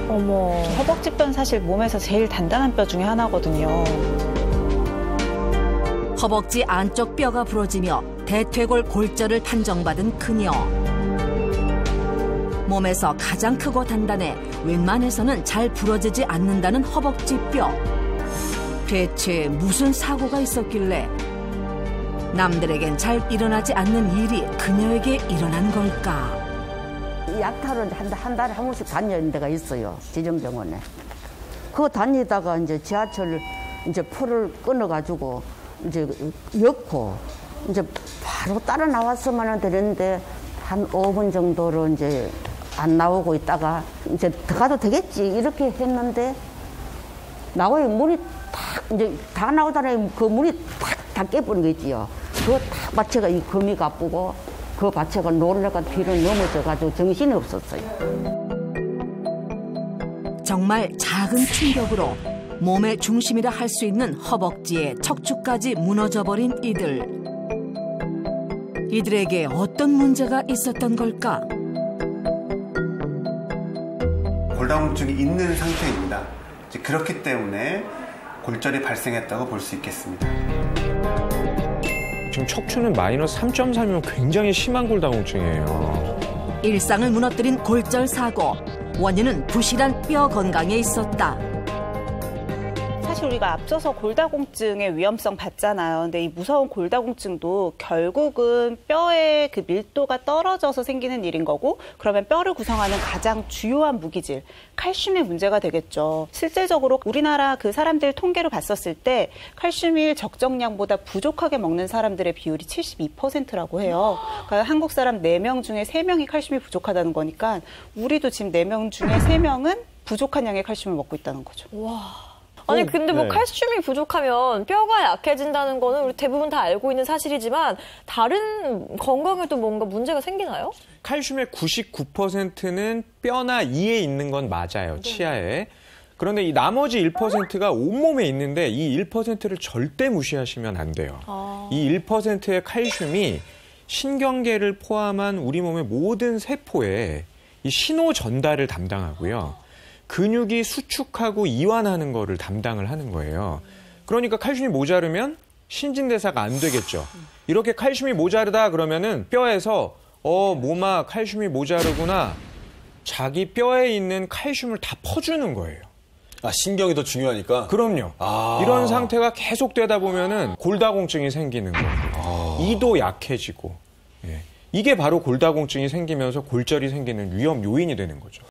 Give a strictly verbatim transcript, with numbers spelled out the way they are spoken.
어머. 허벅지뼈는 사실 몸에서 제일 단단한 뼈 중에 하나거든요. 허벅지 안쪽 뼈가 부러지며 대퇴골 골절을 판정받은 그녀. 몸에서 가장 크고 단단해 웬만해서는 잘 부러지지 않는다는 허벅지뼈. 대체 무슨 사고가 있었길래 남들에겐 잘 일어나지 않는 일이 그녀에게 일어난 걸까? 약탈을 한, 한 달에 한 번씩 다니는 데가 있어요. 지정병원에. 그거 다니다가 이제 지하철 이제 표를 끊어가지고 이제 엮고 이제 바로 따라 나왔으면 되는데 한 오 분 정도로 이제 안 나오고 있다가 이제 들어가도 되겠지 이렇게 했는데 나와요. 문이 탁 이제 다 나오다니 그 문이 탁 다 깨버린 거 있지요. 그거 탁 받쳐가 이 거미가 아프고 그 받쳐가 놀래가 뒤로 넘어져가지고 정신이 없었어요. 정말 작은 충격으로 몸의 중심이라 할 수 있는 허벅지에 척추까지 무너져버린 이들. 이들에게 어떤 문제가 있었던 걸까? 골다공증이 있는 상태입니다. 이제 그렇기 때문에 골절이 발생했다고 볼 수 있겠습니다. 지금 척추는 마이너스 삼 점 삼이면 굉장히 심한 골다공증이에요. 일상을 무너뜨린 골절 사고. 원인은 부실한 뼈 건강에 있었다. 사실 우리가 앞서서 골다공증의 위험성 봤잖아요. 근데 이 무서운 골다공증도 결국은 뼈의 그 밀도가 떨어져서 생기는 일인 거고, 그러면 뼈를 구성하는 가장 주요한 무기질, 칼슘의 문제가 되겠죠. 실질적으로 우리나라 그 사람들 통계를 봤었을 때 칼슘을 적정량보다 부족하게 먹는 사람들의 비율이 칠십이 퍼센트라고 해요. 그러니까 한국 사람 네 명 중에 세 명이 칼슘이 부족하다는 거니까 우리도 지금 네 명 중에 세 명은 부족한 양의 칼슘을 먹고 있다는 거죠. 와. 아니 근데 뭐 네. 칼슘이 부족하면 뼈가 약해진다는 거는 우리 대부분 다 알고 있는 사실이지만 다른 건강에도 뭔가 문제가 생기나요? 칼슘의 구십구 퍼센트는 뼈나 이에 있는 건 맞아요. 치아에. 그런데 이 나머지 일 퍼센트가 온몸에 있는데 이 일 퍼센트를 절대 무시하시면 안 돼요. 아. 이 일 퍼센트의 칼슘이 신경계를 포함한 우리 몸의 모든 세포에 이 신호 전달을 담당하고요. 근육이 수축하고 이완하는 거를 담당을 하는 거예요. 그러니까 칼슘이 모자르면 신진대사가 안 되겠죠. 이렇게 칼슘이 모자르다 그러면은 뼈에서 어, 몸아 칼슘이 모자르구나. 자기 뼈에 있는 칼슘을 다 퍼주는 거예요. 아, 신경이 더 중요하니까? 그럼요. 아. 이런 상태가 계속되다 보면은 골다공증이 생기는 거예요. 아. 이도 약해지고. 예. 이게 바로 골다공증이 생기면서 골절이 생기는 위험 요인이 되는 거죠.